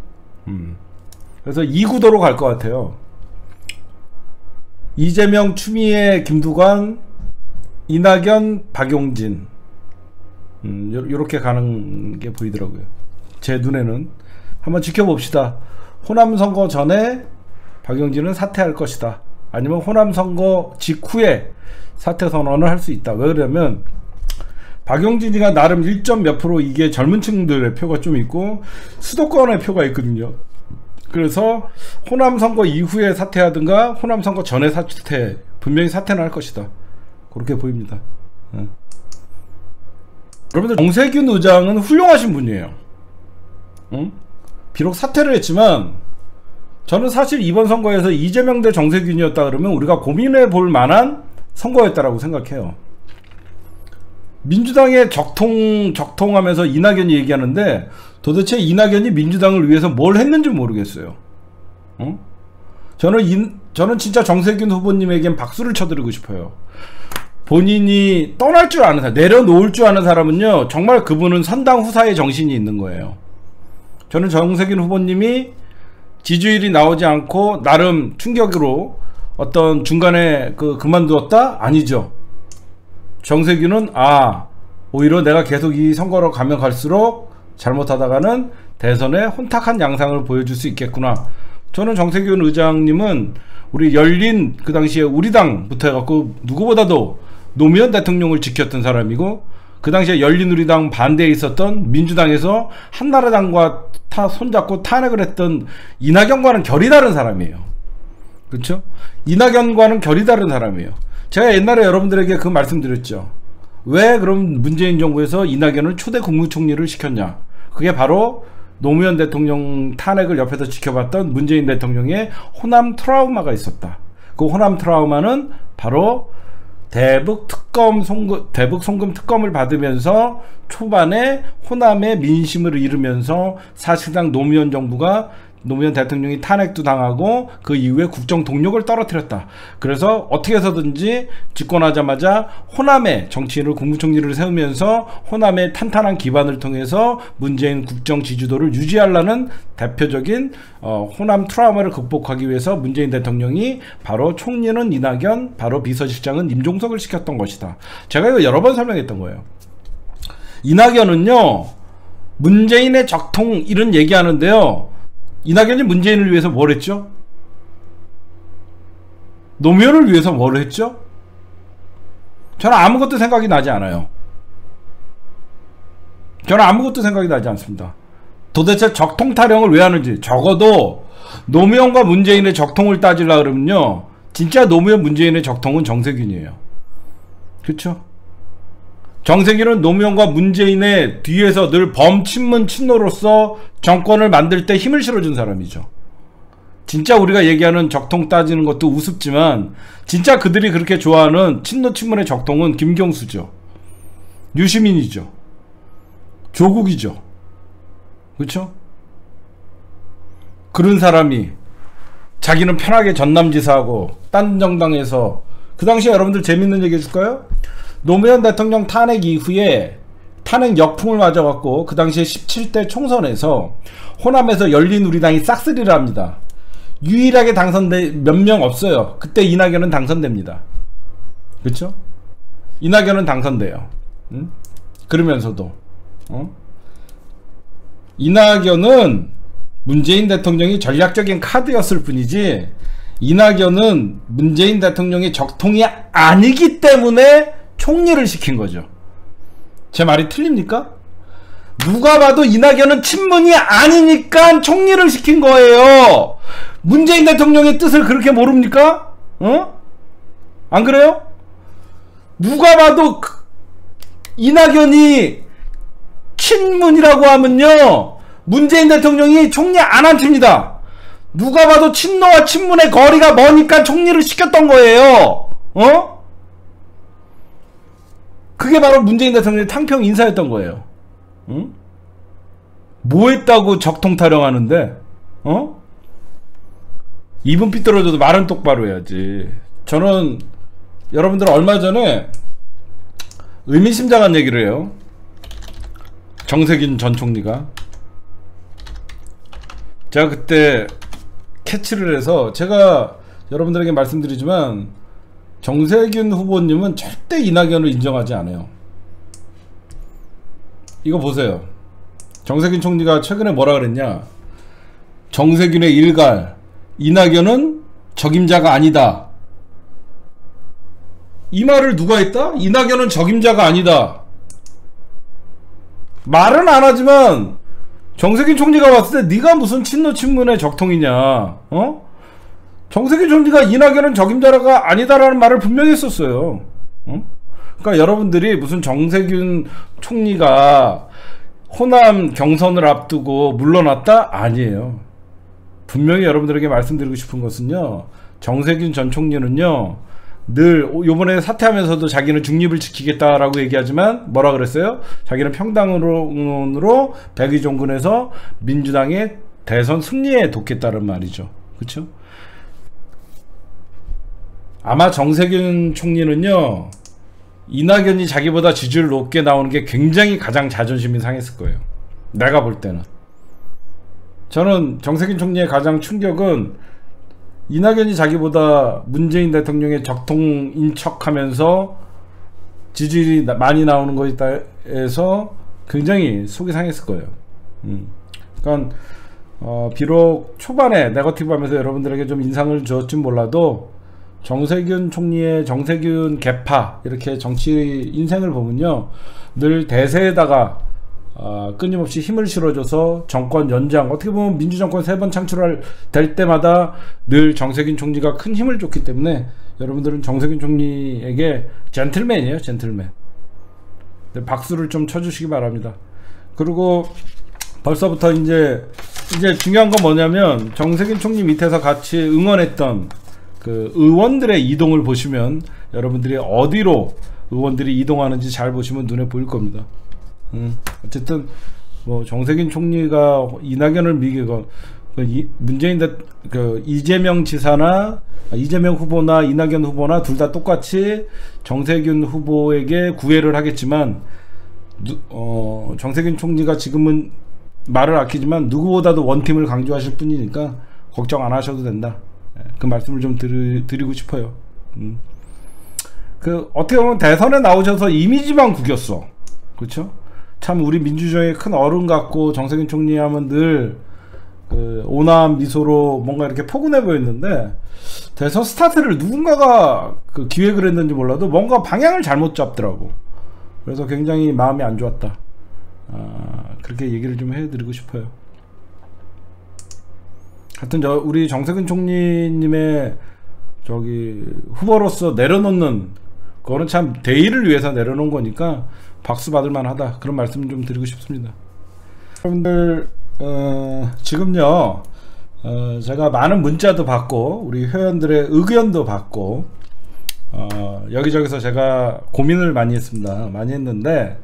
그래서 이 구도로 갈 것 같아요. 이재명, 추미애, 김두관, 이낙연, 박용진. 요렇게 가는 게 보이더라고요. 제 눈에는. 한번 지켜봅시다. 호남 선거 전에 박용진은 사퇴할 것이다. 아니면 호남 선거 직후에 사퇴 선언을 할 수 있다. 왜 그러냐면 박용진이가 나름 1점 몇 프로 이게 젊은 층들의 표가 좀 있고 수도권의 표가 있거든요. 그래서 호남 선거 이후에 사퇴하든가 호남 선거 전에 사퇴, 분명히 사퇴는 할 것이다. 그렇게 보입니다. 여러분들 정세균 의장은 훌륭하신 분이에요. 비록 사퇴를 했지만 저는 사실 이번 선거에서 이재명 대 정세균이었다 그러면 우리가 고민해 볼 만한 선거였다라고 생각해요. 민주당에 적통하면서 이낙연이 얘기하는데 도대체 이낙연이 민주당을 위해서 뭘 했는지 모르겠어요. 저는 진짜 정세균 후보님에겐 박수를 쳐드리고 싶어요. 본인이 떠날 줄 아는 사람, 내려놓을 줄 아는 사람은요, 정말 그분은 선당 후사의 정신이 있는 거예요. 저는 정세균 후보님이 지지율이 나오지 않고 나름 충격으로 어떤 중간에 그만두었다? 아니죠. 정세균은 오히려 내가 계속 이 선거로 가면 갈수록 잘못하다가는 대선에 혼탁한 양상을 보여줄 수 있겠구나. 저는 정세균 의장님은 우리 열린 그 당시에 우리 당부터 해갖고 누구보다도 노무현 대통령을 지켰던 사람이고 그 당시에 열린우리당 반대에 있었던 민주당에서 한나라당과 손잡고 탄핵을 했던 이낙연과는 결이 다른 사람이에요. 그렇죠? 이낙연과는 결이 다른 사람이에요. 제가 옛날에 여러분들에게 그 말씀드렸죠. 왜 그럼 문재인 정부에서 이낙연을 초대 국무총리를 시켰냐. 그게 바로 노무현 대통령 탄핵을 옆에서 지켜봤던 문재인 대통령의 호남 트라우마가 있었다. 그 호남 트라우마는 바로 대북 송금 특검을 받으면서 초반에 호남의 민심을 잃으면서 사실상 노무현 정부가 노무현 대통령이 탄핵도 당하고 그 이후에 국정 동력을 떨어뜨렸다. 그래서 어떻게 해서든지 집권하자마자 호남의 정치인을 국무총리를 세우면서 호남의 탄탄한 기반을 통해서 문재인 국정 지지도를 유지하려는 대표적인 호남 트라우마를 극복하기 위해서 문재인 대통령이 바로 총리는 이낙연, 바로 비서실장은 임종석을 시켰던 것이다. 제가 이거 여러 번 설명했던 거예요. 이낙연은요, 문재인의 적통 이런 얘기하는데요, 이낙연이 문재인을 위해서 뭘 했죠? 노무현을 위해서 뭘 했죠? 저는 아무것도 생각이 나지 않아요. 저는 아무것도 생각이 나지 않습니다. 도대체 적통 타령을 왜 하는지. 적어도 노무현과 문재인의 적통을 따지려고 그러면요, 진짜 노무현 문재인의 적통은 정세균이에요. 그렇죠? 정세균은 노무현과 문재인의 뒤에서 늘 범친문 친노로서 정권을 만들 때 힘을 실어준 사람이죠. 진짜 우리가 얘기하는 적통 따지는 것도 우습지만 진짜 그들이 그렇게 좋아하는 친노 친문의 적통은 김경수죠. 유시민이죠. 조국이죠. 그렇죠? 그런 사람이 자기는 편하게 전남지사하고 딴 정당에서, 그 당시에 여러분들 재밌는 얘기 해줄까요? 노무현 대통령 탄핵 이후에 탄핵 역풍을 맞아갖고 그 당시에 17대 총선에서 호남에서 열린우리당이 싹쓸이를 합니다. 유일하게 당선된 몇 명 없어요. 그때 이낙연은 당선됩니다. 그렇죠? 이낙연은 당선돼요. 그러면서도 이낙연은 문재인 대통령이 전략적인 카드였을 뿐이지 이낙연은 문재인 대통령의 적통이 아니기 때문에 총리를 시킨 거죠. 제 말이 틀립니까? 누가 봐도 이낙연은 친문이 아니니까 총리를 시킨 거예요. 문재인 대통령의 뜻을 그렇게 모릅니까? 안 그래요? 누가 봐도 이낙연이 친문이라고 하면요, 문재인 대통령이 총리 안 한답니다. 누가 봐도 친노와 친문의 거리가 머니까 총리를 시켰던 거예요. 그게 바로 문재인 대통령의 탕평 인사였던 거예요. 뭐 했다고 적통 타령하는데? 입은 삐뚤어져도 말은 똑바로 해야지. 저는 여러분들 얼마 전에 의미심장한 얘기를 해요. 정세균 전 총리가. 제가 그때 캐치를 해서 제가 여러분들에게 말씀드리지만 정세균 후보님은 절대 이낙연을 인정하지 않아요. 이거 보세요. 정세균 총리가 최근에 뭐라 그랬냐. 정세균의 일갈, 이낙연은 적임자가 아니다. 이 말을 누가 했다? 이낙연은 적임자가 아니다. 말은 안 하지만 정세균 총리가 봤을 때 네가 무슨 친노친문의 적통이냐. 어? 정세균 총리가 이낙연은 적임자가 아니다라는 말을 분명히 했었어요. 어? 그러니까 여러분들이 무슨 정세균 총리가 호남 경선을 앞두고 물러났다? 아니에요. 분명히 여러분들에게 말씀드리고 싶은 것은요, 정세균 전 총리는요 늘 요번에 사퇴하면서도 자기는 중립을 지키겠다라고 얘기하지만 뭐라 그랬어요? 자기는 평당으로 백의종군에서 민주당의 대선 승리에 돕겠다는 말이죠. 그쵸? 아마 정세균 총리는요 이낙연이 자기보다 지지율 높게 나오는 게 굉장히 가장 자존심이 상했을 거예요. 내가 볼 때는. 저는 정세균 총리의 가장 충격은 이낙연이 자기보다 문재인 대통령의 적통인 척하면서 지지율이 많이 나오는 거에 대해서 굉장히 속이 상했을 거예요. 그러니까 비록 초반에 네거티브 하면서 여러분들에게 좀 인상을 주었진 몰라도 정세균 총리의 정세균 개파 이렇게 정치 인생을 보면요 늘 대세에다가 끊임없이 힘을 실어줘서 정권 연장, 어떻게 보면 민주정권 3번 창출할 될 때마다 늘 정세균 총리가 큰 힘을 줬기 때문에 여러분들은 정세균 총리에게 젠틀맨이에요. 젠틀맨. 박수를 좀 쳐주시기 바랍니다. 그리고 벌써부터 이제 중요한 건 뭐냐면 정세균 총리 밑에서 같이 응원했던 그 의원들의 이동을 보시면 여러분들이 어디로 의원들이 이동하는지 잘 보시면 눈에 보일 겁니다. 어쨌든 뭐 정세균 총리가 이낙연을 미기고 문재인 이재명 지사나 이재명 후보나 이낙연 후보나 둘 다 똑같이 정세균 후보에게 구애를 하겠지만 정세균 총리가 지금은 말을 아끼지만 누구보다도 원팀을 강조하실 뿐이니까 걱정 안 하셔도 된다. 그 말씀을 좀 드리고 싶어요. 그 어떻게 보면 대선에 나오셔서 이미지만 구겼어. 그렇죠? 참 우리 민주주의의 큰 어른 같고 정세균 총리 하면 늘 그 온화한 미소로 뭔가 이렇게 포근해 보였는데 대선 스타트를 누군가가 그 기획을 했는지 몰라도 뭔가 방향을 잘못 잡더라고. 그래서 굉장히 마음이 안 좋았다. 그렇게 얘기를 좀 해드리고 싶어요. 하여튼 우리 정세균 총리님의 후보로서 내려놓는 그거는 참 대의를 위해서 내려놓은 거니까 박수 받을 만하다. 그런 말씀 좀 드리고 싶습니다. 여러분들 지금요 제가 많은 문자도 받고 우리 회원들의 의견도 받고 여기저기서 제가 고민을 많이 했습니다. 많이 했는데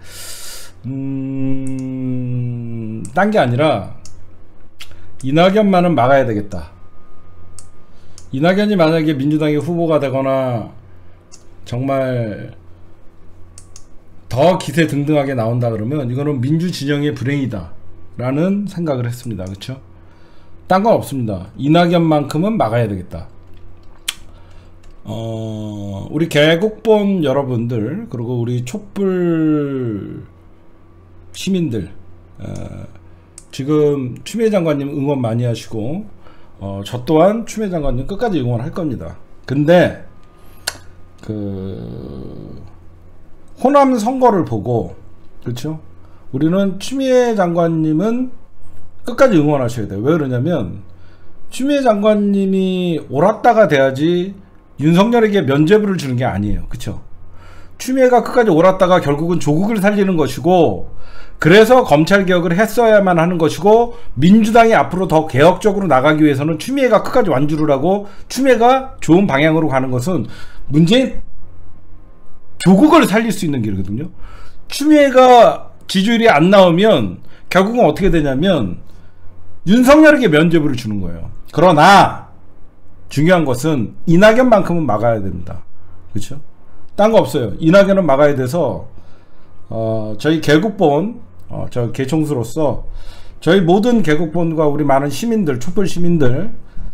딴 게 아니라 이낙연만은 막아야 되겠다. 이낙연이 만약에 민주당의 후보가 되거나 정말 더 기세 등등하게 나온다 그러면 이거는 민주 진영의 불행이다 라는 생각을 했습니다. 그쵸? 딴 건 없습니다. 이낙연만큼은 막아야 되겠다. 우리 개국본 여러분들 그리고 우리 촛불 시민들 지금 추미애 장관님 응원 많이 하시고 저 또한 추미애 장관님 끝까지 응원할 겁니다. 근데 호남 선거를 보고 그렇죠? 우리는 추미애 장관님은 끝까지 응원하셔야 돼요. 왜 그러냐면 추미애 장관님이 옳았다가 돼야지 윤석열에게 면죄부를 주는 게 아니에요. 그렇죠? 추미애가 끝까지 옳았다가 결국은 조국을 살리는 것이고 그래서 검찰개혁을 했어야만 하는 것이고 민주당이 앞으로 더 개혁적으로 나가기 위해서는 추미애가 끝까지 완주를 하고 추미애가 좋은 방향으로 가는 것은 문재인 조국을 살릴 수 있는 길이거든요. 추미애가 지지율이 안 나오면 결국은 어떻게 되냐면 윤석열에게 면죄부를 주는 거예요. 그러나 중요한 것은 이낙연만큼은 막아야 됩니다. 그렇죠? 딴 거 없어요. 이낙연은 막아야 돼서 저희 개국본 저 개총수로서 저희 모든 개국본과 우리 많은 시민들, 촛불 시민들,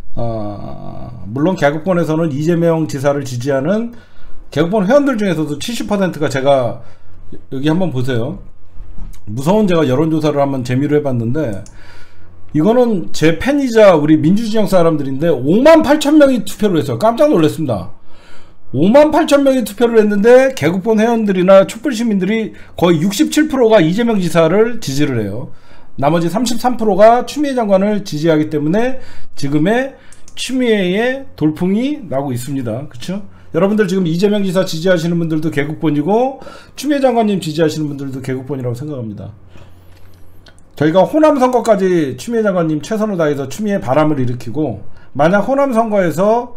물론 개국본에서는 이재명 지사를 지지하는 개국본 회원들 중에서도 70%가 제가 여기 한번 보세요. 무서운 제가 여론조사를 한번 재미로 해봤는데 이거는 제 팬이자 우리 민주진영 사람들인데 58,000명이 투표를 했어요. 깜짝 놀랐습니다. 58,000명이 투표를 했는데 개국본 회원들이나 촛불 시민들이 거의 67%가 이재명 지사를 지지를 해요. 나머지 33%가 추미애 장관을 지지하기 때문에 지금의 추미애의 돌풍이 나고 있습니다. 그렇죠? 여러분들 지금 이재명 지사 지지하시는 분들도 개국본이고 추미애 장관님 지지하시는 분들도 개국본이라고 생각합니다. 저희가 호남 선거까지 추미애 장관님 최선을 다해서 추미애 바람을 일으키고 만약 호남 선거에서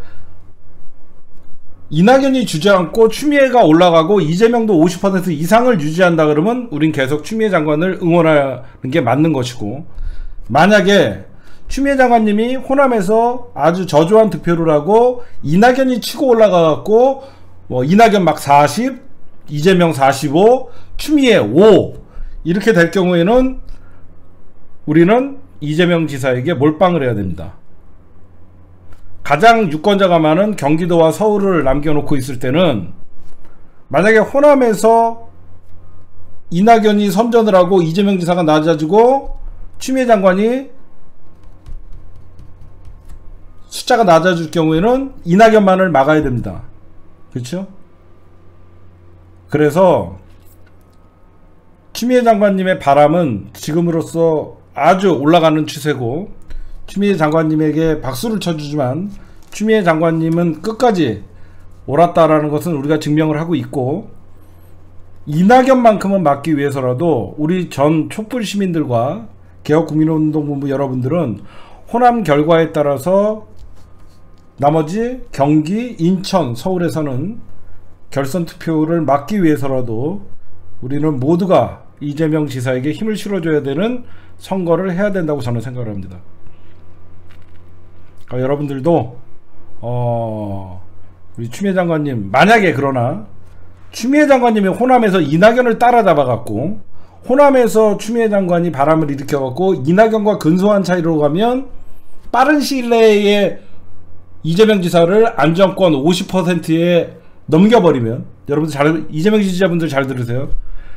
이낙연이 주저앉고 추미애가 올라가고 이재명도 50% 이상을 유지한다 그러면 우린 계속 추미애 장관을 응원하는 게 맞는 것이고, 만약에 추미애 장관님이 호남에서 아주 저조한 득표를 하고 이낙연이 치고 올라가갖고 이낙연 막 40, 이재명 45, 추미애 5 이렇게 될 경우에는 우리는 이재명 지사에게 몰빵을 해야 됩니다. 가장 유권자가 많은 경기도와 서울을 남겨놓고 있을 때는 만약에 호남에서 이낙연이 선전을 하고 이재명 지사가 낮아지고 추미애 장관이 숫자가 낮아질 경우에는 이낙연만을 막아야 됩니다. 그렇죠? 그래서 추미애 장관님의 바람은 지금으로서 아주 올라가는 추세고, 추미애 장관님에게 박수를 쳐주지만 추미애 장관님은 끝까지 옳았다라는 것은 우리가 증명을 하고 있고, 이낙연만큼은 막기 위해서라도 우리 전 촛불 시민들과 개혁국민운동본부 여러분들은 호남 결과에 따라서 나머지 경기, 인천, 서울에서는 결선 투표를 막기 위해서라도 우리는 모두가 이재명 지사에게 힘을 실어줘야 되는 선거를 해야 된다고 저는 생각을 합니다. 여러분들도 우리 추미애 장관님, 만약에 그러나 추미애 장관님이 호남에서 이낙연을 따라잡아 갖고 호남에서 추미애 장관이 바람을 일으켜 갖고 이낙연과 근소한 차이로 가면 빠른 시일 내에 이재명 지사를 안정권 50%에 넘겨버리면, 여러분들 이재명 지지자분들 잘 들으세요.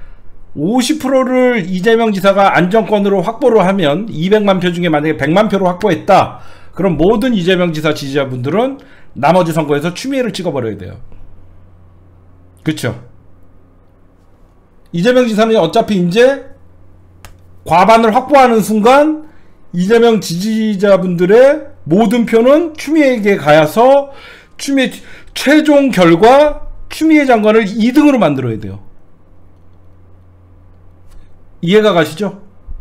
50%를 이재명 지사가 안정권으로 확보를 하면 200만 표 중에 만약에 100만 표로 확보했다. 그럼 모든 이재명 지사 지지자분들은 나머지 선거에서 추미애를 찍어버려야 돼요. 그쵸? 이재명 지사는 어차피 이제 과반을 확보하는 순간 이재명 지지자분들의 모든 표는 추미애에게 가서 추미애 최종 결과 추미애 장관을 2등으로 만들어야 돼요. 이해가 가시죠?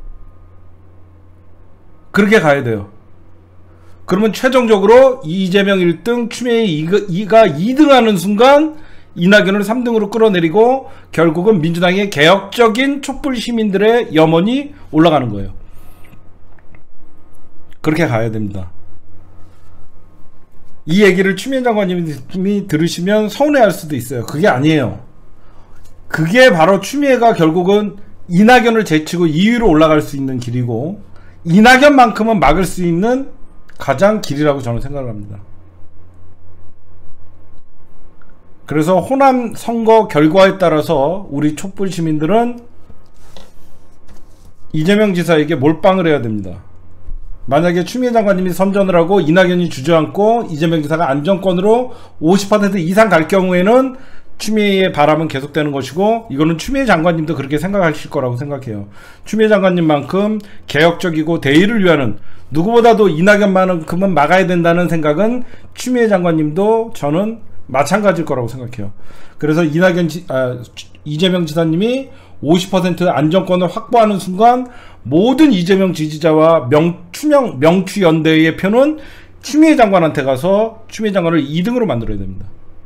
그렇게 가야 돼요. 그러면 최종적으로 이재명 1등, 추미애 2가 2등하는 순간 이낙연을 3등으로 끌어내리고 결국은 민주당의 개혁적인 촛불 시민들의 염원이 올라가는 거예요. 그렇게 가야 됩니다. 이 얘기를 추미애 장관님이 들으시면 서운해할 수도 있어요. 그게 아니에요. 그게 바로 추미애가 결국은 이낙연을 제치고 2위로 올라갈 수 있는 길이고, 이낙연만큼은 막을 수 있는 가장 길이라고 저는 생각을 합니다. 그래서 호남 선거 결과에 따라서 우리 촛불 시민들은 이재명 지사에게 몰빵을 해야 됩니다. 만약에 추미애 장관님이 선전을 하고 이낙연이 주저앉고 이재명 지사가 안정권으로 50% 이상 갈 경우에는 추미애의 바람은 계속되는 것이고, 이거는 추미애 장관님도 그렇게 생각하실 거라고 생각해요. 추미애 장관님만큼 개혁적이고 대의를 위하는, 누구보다도 이낙연만큼은 막아야 된다는 생각은 추미애 장관님도 저는 마찬가지일 거라고 생각해요. 그래서 이재명 지사님이 50% 안정권을 확보하는 순간 모든 이재명 지지자와 명추연대의 표는 추미애 장관한테 가서 추미애 장관을 2등으로 만들어야 됩니다.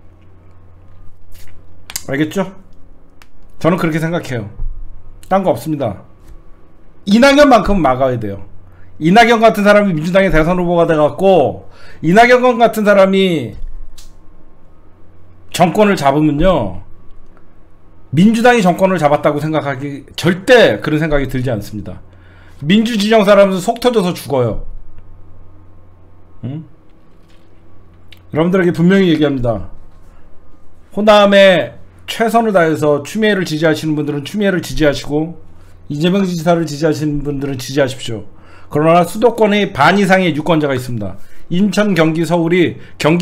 알겠죠? 저는 그렇게 생각해요. 딴 거 없습니다. 이낙연만큼은 막아야 돼요. 이낙연 같은 사람이 민주당의 대선 후보가 돼갖고 이낙연 같은 사람이 정권을 잡으면요, 민주당이 정권을 잡았다고 생각하기 절대 그런 생각이 들지 않습니다. 민주진영 사람은 속 터져서 죽어요. 응? 여러분들에게 분명히 얘기합니다. 호남에 최선을 다해서 추미애를 지지하시는 분들은 추미애를 지지하시고 이재명 지사를 지지하시는 분들은 지지하십시오. 그러나 수도권의 반 이상의 유권자가 있습니다. 인천, 경기, 서울이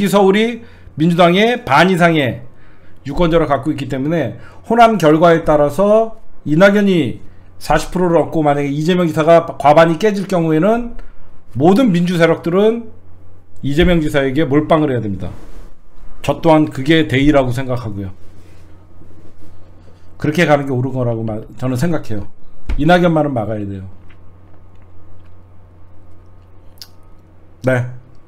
민주당의 반 이상의 유권자를 갖고 있기 때문에 호남 결과에 따라서 이낙연이 40%를 얻고 만약에 이재명 지사가 과반이 깨질 경우에는 모든 민주 세력들은 이재명 지사에게 몰빵을 해야 됩니다. 저 또한 그게 대의라고 생각하고요. 그렇게 가는 게 옳은 거라고 저는 생각해요. 이낙연만은 막아야 돼요. 네,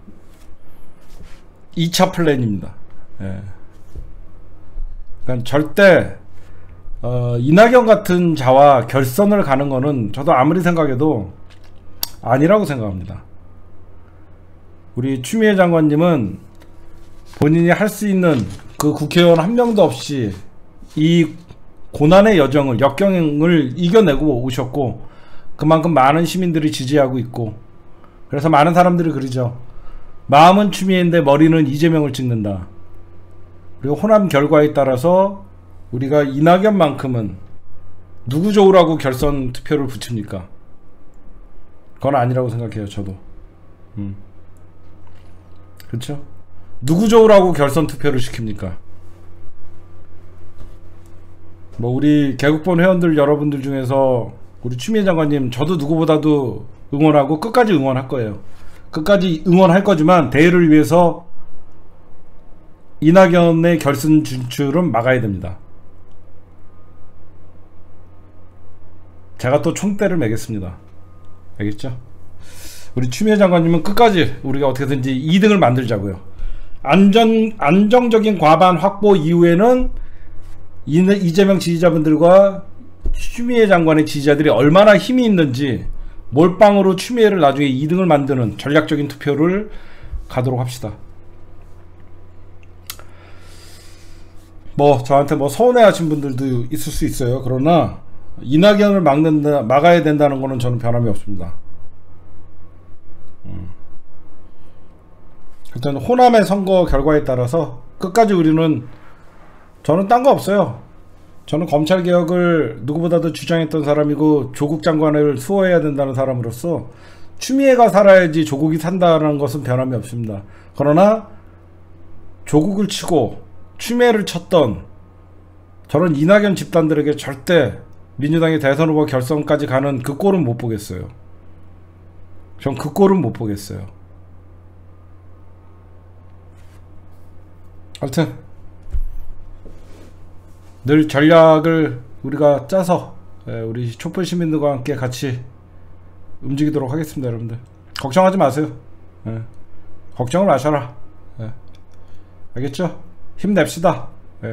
2차 플랜입니다. 예. 그러니까 절대 이낙연 같은 자와 결선을 가는 거는 저도 아무리 생각해도 아니라고 생각합니다. 우리 추미애 장관님은 본인이 할 수 있는 그 국회의원 한 명도 없이 이 고난의 역경을 이겨내고 오셨고, 그만큼 많은 시민들이 지지하고 있고, 그래서 많은 사람들이 그러죠. 마음은 추미애인데 머리는 이재명을 찍는다. 그리고 호남 결과에 따라서 우리가 이낙연만큼은 누구 좋으라고 결선 투표를 붙입니까? 그건 아니라고 생각해요, 저도. 그렇죠? 누구 좋으라고 결선 투표를 시킵니까? 뭐 우리 개국본 회원들 여러분들 중에서 우리 추미애 장관님 저도 누구보다도 응원하고 끝까지 응원할 거예요. 끝까지 응원할 거지만 대의를 위해서 이낙연의 결선 진출은 막아야 됩니다. 제가 또 총대를 매겠습니다. 알겠죠? 우리 추미애 장관님은 끝까지 우리가 어떻게든지 2등을 만들자고요. 안정적인 과반 확보 이후에는 이재명 지지자분들과 추미애 장관의 지지자들이 얼마나 힘이 있는지 몰빵으로 추미애를 나중에 2등을 만드는 전략적인 투표를 가도록 합시다. 뭐 저한테 뭐 서운해하신 분들도 있을 수 있어요. 그러나 이낙연을 막아야 된다는 거는 저는 변함이 없습니다. 일단 호남의 선거 결과에 따라서 끝까지 우리는, 저는 딴 거 없어요. 저는 검찰개혁을 누구보다도 주장했던 사람이고 조국 장관을 수호해야 된다는 사람으로서 추미애가 살아야지 조국이 산다는 것은 변함이 없습니다. 그러나 조국을 치고 추미애를 쳤던 저런 이낙연 집단들에게 절대 민주당의 대선 후보 결선까지 가는 그 꼴은 못 보겠어요. 전 그 꼴은 못 보겠어요. 하여튼 늘 전략을 우리가 짜서 우리 촛불 시민들과 함께 같이 움직이도록 하겠습니다. 여러분들 걱정하지 마세요. 걱정을 마셔라. 알겠죠? 힘냅시다.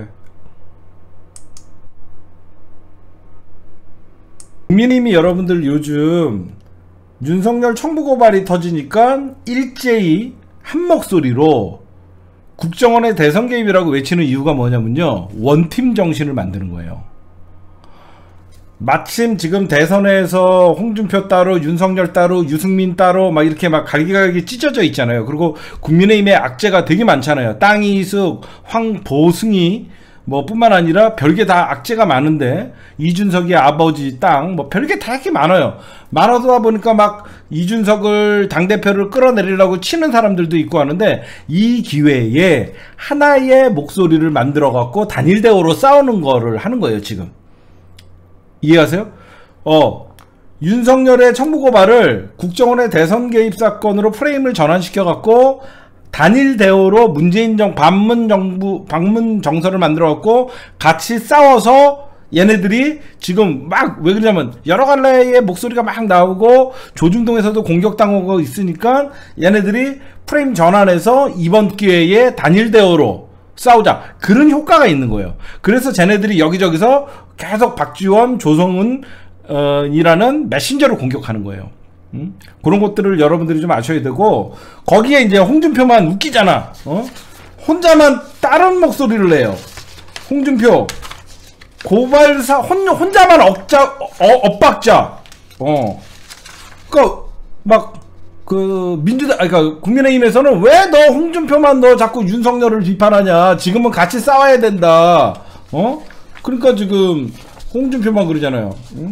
국민의힘이 여러분들 요즘 윤석열 청부 고발이 터지니까 일제히 한 목소리로 국정원의 대선 개입이라고 외치는 이유가 뭐냐면요, 원팀 정신을 만드는 거예요. 마침 지금 대선에서 홍준표 따로, 윤석열 따로, 유승민 따로 막 이렇게 막 갈기갈기 찢어져 있잖아요. 그리고 국민의힘의 악재가 되게 많잖아요. 땅이숙, 황보승이 뭐 뿐만 아니라 별게 다 악재가 많은데, 이준석의 아버지 땅 뭐 별게 다 이렇게 많아요. 많아다 보니까 막 이준석을 당대표를 끌어내리려고 치는 사람들도 있고 하는데, 이 기회에 하나의 목소리를 만들어 갖고 단일 대우로 싸우는 거를 하는 거예요 지금. 이해하세요? 윤석열의 청부 고발을 국정원의 대선 개입 사건으로 프레임을 전환시켜 갖고 단일 대우로 문재인 반문 정서를 만들어 갖고 같이 싸워서 얘네들이 지금 막, 왜 그러냐면 여러 갈래의 목소리가 막 나오고 조중동에서도 공격당하고 있으니까 얘네들이 프레임 전환해서 이번 기회에 단일 대우로 싸우자, 그런 효과가 있는 거예요. 그래서 쟤네들이 여기저기서 계속 박지원, 조성은 이라는 메신저를 공격하는 거예요. 그런 것들을 여러분들이 좀 아셔야 되고, 거기에 이제 홍준표만 웃기잖아. 혼자만 다른 목소리를 내요. 홍준표 고발사 혼자만 엇박자. 그러니까 막 그 민주당, 그러니까 국민의힘에서는 왜 너 홍준표만 너 자꾸 윤석열을 비판하냐? 지금은 같이 싸워야 된다. 그러니까 지금 홍준표만 그러잖아요.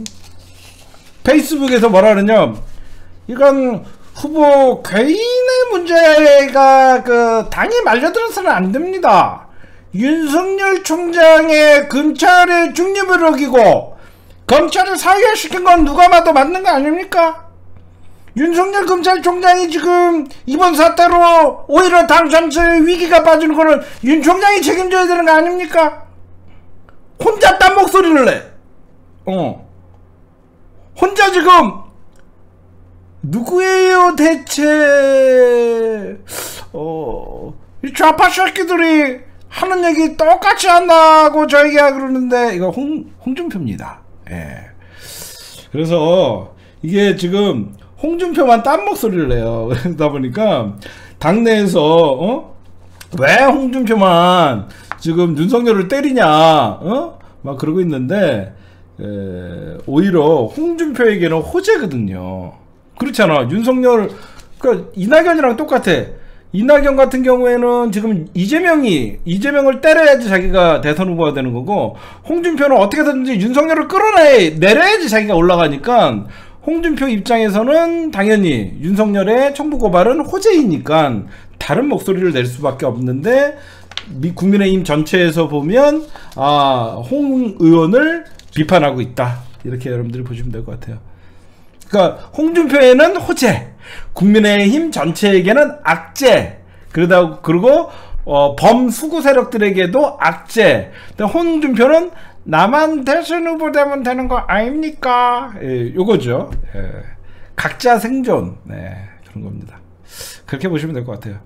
페이스북에서 뭐라 그러냐? 이건 후보 개인의 문제가 그 당이 말려들어서는 안 됩니다. 윤석열 총장의 검찰의 중립을 어기고 검찰을 사유화시킨 건 누가 봐도 맞는 거 아닙니까? 윤석열 검찰총장이 지금 이번 사태로 오히려 당 전체의 위기가 빠지는 거는 윤 총장이 책임져야 되는 거 아닙니까? 혼자 딴 목소리를 내. 혼자 지금 누구예요 대체? 이 좌파 새끼들이 하는 얘기 똑같이 한다고 저희가 그러는데 이거 홍준표입니다. 예. 그래서 이게 지금 홍준표만 딴 목소리를 내요. 그러다 보니까 당내에서 왜 홍준표만 지금 윤석열을 때리냐 막 그러고 있는데, 오히려 홍준표에게는 호재거든요. 그렇잖아. 윤석열, 그러니까 이낙연이랑 똑같아. 이낙연 같은 경우에는 지금 이재명을 때려야지 자기가 대선 후보가 되는 거고, 홍준표는 어떻게든지 윤석열을 끌어내려야지 자기가 올라가니까, 홍준표 입장에서는 당연히 윤석열의 청부 고발은 호재이니까 다른 목소리를 낼 수밖에 없는데, 국민의힘 전체에서 보면 홍 의원을 비판하고 있다, 이렇게 여러분들이 보시면 될 것 같아요. 그러니까 홍준표에는 호재, 국민의힘 전체에게는 악재, 그리고 범수구 세력들에게도 악재. 홍준표는 나만 대선 후보 되면 되는 거 아닙니까? 요거죠. 각자 생존, 그런 겁니다. 그렇게 보시면 될 것 같아요.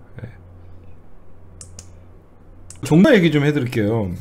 종로 얘기 좀 해드릴게요.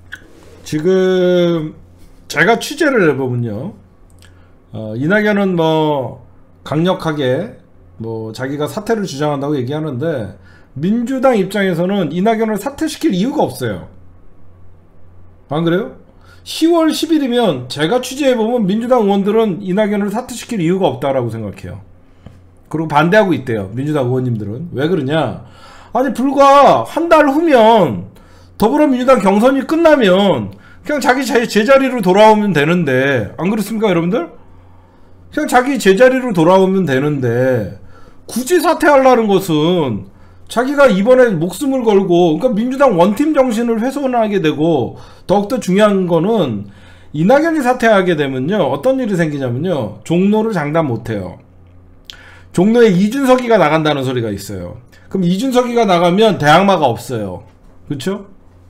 지금 제가 취재를 해보면요, 이낙연은 뭐 강력하게 뭐 자기가 사퇴를 주장한다고 얘기하는데, 민주당 입장에서는 이낙연을 사퇴시킬 이유가 없어요. 안 그래요? 10월 10일이면 제가 취재해보면 민주당 의원들은 이낙연을 사퇴시킬 이유가 없다라고 생각해요. 그리고 반대하고 있대요, 민주당 의원님들은. 왜 그러냐? 아니, 불과 한 달 후면 더불어민주당 경선이 끝나면 그냥 자기 제자리로 돌아오면 되는데, 안 그렇습니까 여러분들? 그냥 자기 제자리로 돌아오면 되는데, 굳이 사퇴하려는 것은 자기가 이번에 목숨을 걸고, 그러니까 민주당 원팀 정신을 훼손하게 되고, 더욱더 중요한 거는 이낙연이 사퇴하게 되면요, 어떤 일이 생기냐면요, 종로를 장담 못해요. 종로에 이준석이가 나간다는 소리가 있어요. 그럼 이준석이가 나가면 대항마가 없어요. 그쵸?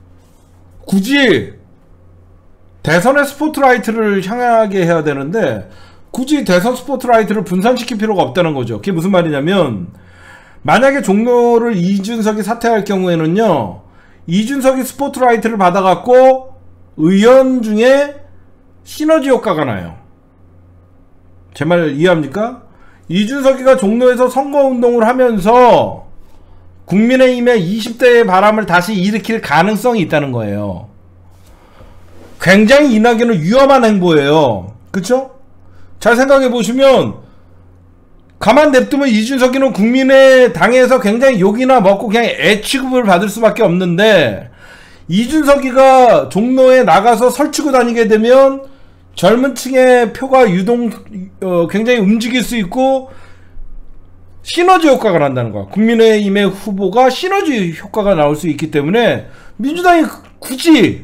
굳이 대선의 스포트라이트를 향하게 해야 되는데, 굳이 대선 스포트라이트를 분산시킬 필요가 없다는 거죠. 그게 무슨 말이냐면, 만약에 종로를 이준석이 사퇴할 경우에는요, 이준석이 스포트라이트를 받아갖고 의원 중에 시너지 효과가 나요. 제 말 이해합니까? 이준석이가 종로에서 선거운동을 하면서 국민의힘의 20대의 바람을 다시 일으킬 가능성이 있다는 거예요. 굉장히 이낙연은 위험한 행보예요. 그쵸? 잘 생각해보시면, 가만 냅두면 이준석이는 국민의당에서 굉장히 욕이나 먹고 그냥 애 취급을 받을 수밖에 없는데, 이준석이가 종로에 나가서 설치고 다니게 되면 젊은 층의 표가 굉장히 움직일 수 있고 시너지 효과가 난다는 거야. 국민의힘의 후보가 시너지 효과가 나올 수 있기 때문에 민주당이 굳이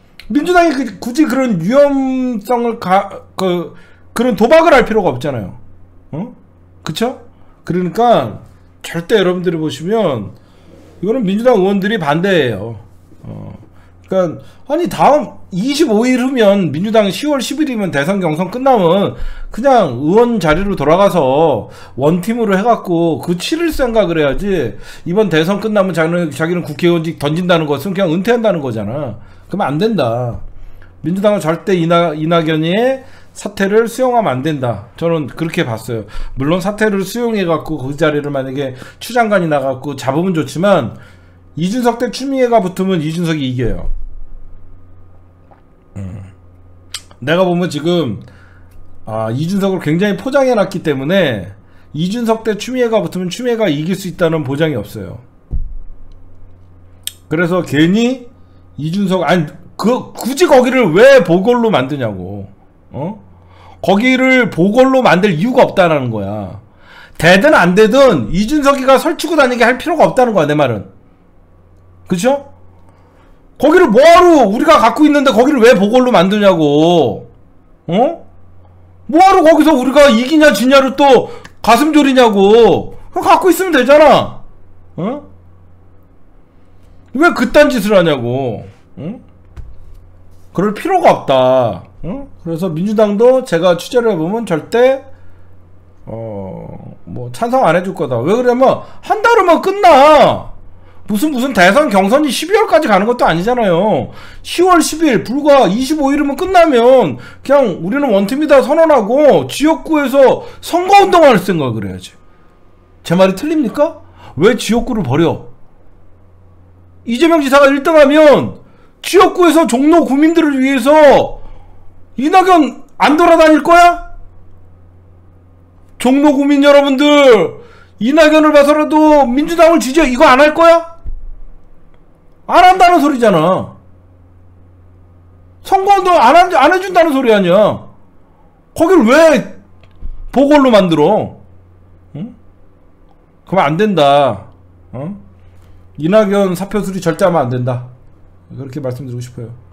그런 위험성을 그런 도박을 할 필요가 없잖아요. 그쵸? 그러니까 절대 여러분들이 보시면 이거는 민주당 의원들이 반대예요. 그러니까 아니, 다음 25일 후면 민주당 10월 10일이면 대선 경선 끝나면 그냥 의원 자리로 돌아가서 원팀으로 해갖고 그 치를 생각을 해야지, 이번 대선 끝나면 자기는 국회의원직 던진다는 것은 그냥 은퇴한다는 거잖아. 그러면 안 된다. 민주당은 절대 이낙연의 사퇴를 수용하면 안 된다. 저는 그렇게 봤어요. 물론 사퇴를 수용해갖고 그 자리를 만약에 추 장관이 나갖고 잡으면 좋지만 이준석 대 추미애가 붙으면 이준석이 이겨요. 내가 보면 지금 이준석을 굉장히 포장해놨기 때문에 이준석 대 추미애가 붙으면 추미애가 이길 수 있다는 보장이 없어요. 그래서 괜히 이준석 굳이 거기를 왜 보궐로 만드냐고. 거기를 보궐로 만들 이유가 없다라는 거야. 되든 안 되든 이준석이가 설치고 다니게 할 필요가 없다는 거야, 내 말은. 그쵸? 거기를 뭐하러 우리가 갖고 있는데 거기를 왜 보궐로 만드냐고. 뭐하러 거기서 우리가 이기냐 지냐를 또 가슴 졸이냐고. 그거 갖고 있으면 되잖아. 왜 그딴 짓을 하냐고. 그럴 필요가 없다. 그래서 민주당도 제가 취재를 해보면 절대 뭐 찬성 안 해줄 거다. 왜 그러냐면 한 달이면 끝나. 무슨 대선 경선이 12월까지 가는 것도 아니잖아요. 10월 10일 불과 25일이면 끝나면 그냥 우리는 원팀이다 선언하고 지역구에서 선거운동할 생각을 해야지. 제 말이 틀립니까? 왜 지역구를 버려? 이재명 지사가 1등하면 지역구에서 종로 구민들을 위해서 이낙연 안 돌아다닐 거야? 종로 구민 여러분들 이낙연을 봐서라도 민주당을 지지해. 이거 안 할 거야? 안 한다는 소리잖아. 선거운동 안 해준다는 소리 아니야. 거길 왜 보궐로 만들어? 그러면 안 된다. 이낙연 사표 수리 절대 하면 안 된다. 그렇게 말씀드리고 싶어요.